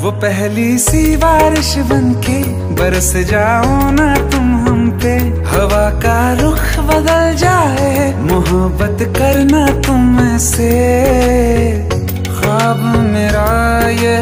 वो पहली सी बारिश बनके बरस जाओ ना तुम हम पे, हवा का रुख बदल जाए, मोहब्बत करना तुम से। ख्वाब मेरा ये